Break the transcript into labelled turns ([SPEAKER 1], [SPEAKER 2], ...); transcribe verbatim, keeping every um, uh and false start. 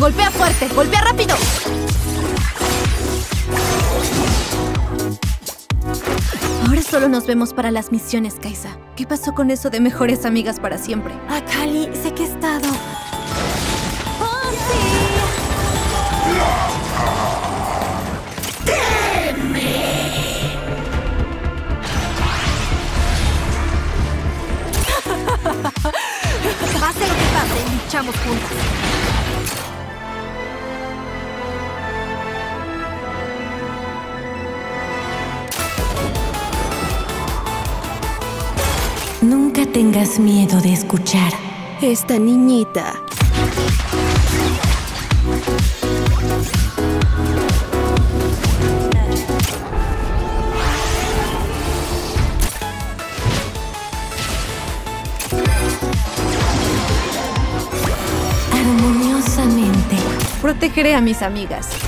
[SPEAKER 1] Golpea fuerte, golpea rápido. Ahora solo nos vemos para las misiones, Kaisa. ¿Qué pasó con eso de mejores amigas para siempre?
[SPEAKER 2] Ah, Kali, sé que he estado... ¡Oh, sí! Pase lo que pase, luchamos juntas.
[SPEAKER 3] Nunca tengas miedo de escuchar.
[SPEAKER 2] Esta niñita.
[SPEAKER 3] Armoniosamente.
[SPEAKER 1] Protegeré a mis amigas.